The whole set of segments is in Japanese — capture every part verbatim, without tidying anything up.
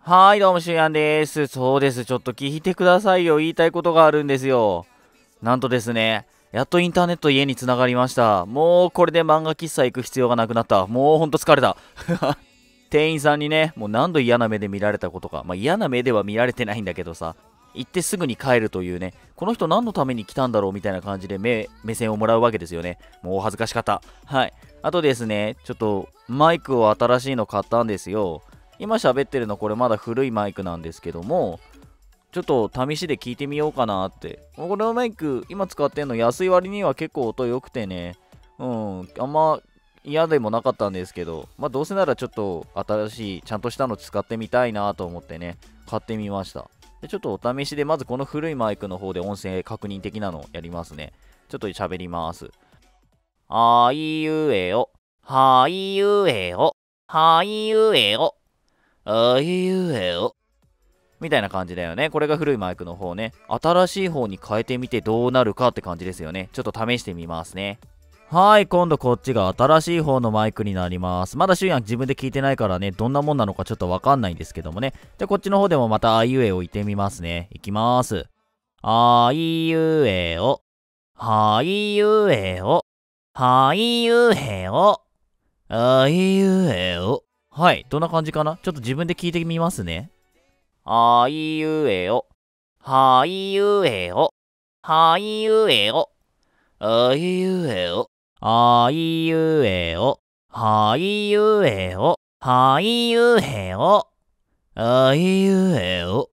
はーい、どうも、しゅうやんです。そうです。ちょっと聞いてくださいよ。言いたいことがあるんですよ。なんとですね、やっとインターネット家に繋がりました。もうこれで漫画喫茶行く必要がなくなった。もうほんと疲れた。店員さんにね、もう何度嫌な目で見られたことか。まあ嫌な目では見られてないんだけどさ、行ってすぐに帰るというね、この人何のために来たんだろうみたいな感じで目、目線をもらうわけですよね。もう恥ずかしかった。はい。あとですね、ちょっとマイクを新しいの買ったんですよ。今喋ってるのこれまだ古いマイクなんですけども、ちょっと試しで聞いてみようかなって。これのマイク今使ってんの安い割には結構音良くてね、うん、あんま嫌でもなかったんですけど、まあどうせならちょっと新しいちゃんとしたの使ってみたいなと思ってね、買ってみました。でちょっとお試しでまずこの古いマイクの方で音声確認的なのやりますね。ちょっと喋ります。あいうえお、はいうえお、はいうえお、あいうえお。みたいな感じだよね。これが古いマイクの方ね。新しい方に変えてみてどうなるかって感じですよね。ちょっと試してみますね。はい、今度こっちが新しい方のマイクになります。まだシュウヤン自分で聞いてないからね、どんなもんなのかちょっとわかんないんですけどもね。で、こっちの方でもまたあいうえお言ってみますね。いきます。あいうえお。はいうえお。はいうえお。あいうえお。はい、どんな感じかな？ちょっと自分で聞いてみますね。あいうえお。はいうえお。はいうえお。あいうえお。あいうえお。はいうえお。はいうえお。あいうえお。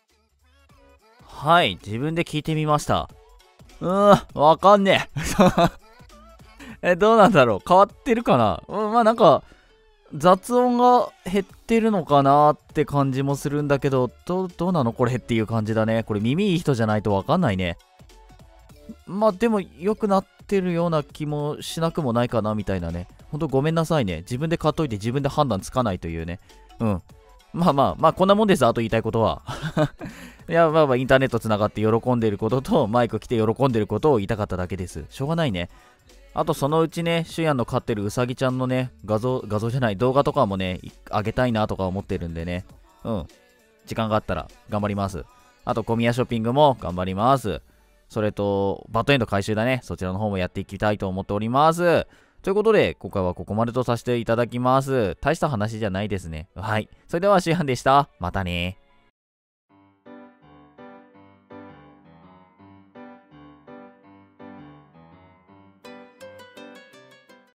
はい、自分で聞いてみました。うーん、わかんねえ。え、どうなんだろう、変わってるかな。うん、まあなんか、雑音が減ってるのかなって感じもするんだけど、ど、どうなのこれっていう感じだね。これ耳いい人じゃないとわかんないね。まあでも良くなってるような気もしなくもないかなみたいなね。ほんとごめんなさいね。自分で買っといて自分で判断つかないというね。うん。まあまあまあこんなもんです。あと言いたいことは。いやまあまあインターネットつながって喜んでることとマイク来て喜んでることを言いたかっただけです。しょうがないね。あとそのうちね、シュヤンの飼ってるウサギちゃんのね、画像、画像じゃない動画とかもね、あげたいなとか思ってるんでね。うん。時間があったら頑張ります。あと、コミヤショッピングも頑張ります。それと、バッドエンド回収だね。そちらの方もやっていきたいと思っております。ということで、今回はここまでとさせていただきます。大した話じゃないですね。はい。それでは、シュヤンでした。またね。